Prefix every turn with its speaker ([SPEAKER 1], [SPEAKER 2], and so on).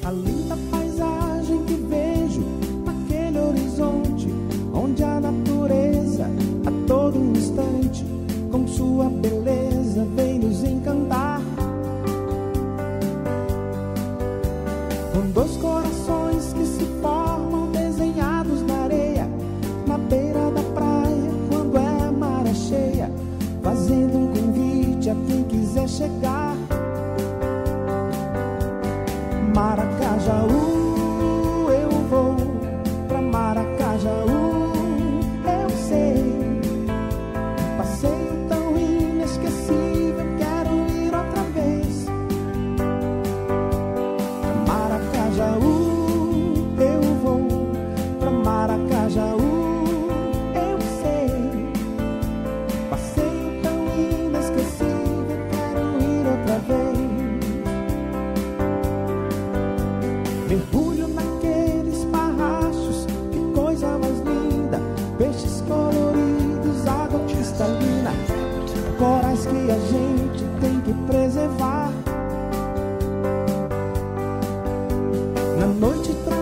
[SPEAKER 1] A linda paisagem que vejo naquele horizonte, onde a natureza a todo instante com sua beleza vem nos encantar. Com dois corações que se formam desenhados na areia, na beira da praia, quando é maré cheia, fazendo um convite a quem quiser chegar. Maracajaú, eu vou pra Maracajaú, eu sei. Um passeio tão inesquecível, quero ir outra vez. Maracajaú, eu vou pra Maracajaú, eu sei. Um passeio tão inesquecível, quero ir outra vez. Mergulho naqueles parrachos, que coisa mais linda. Peixes coloridos, água cristalina, corais que a gente tem que preservar. Na noite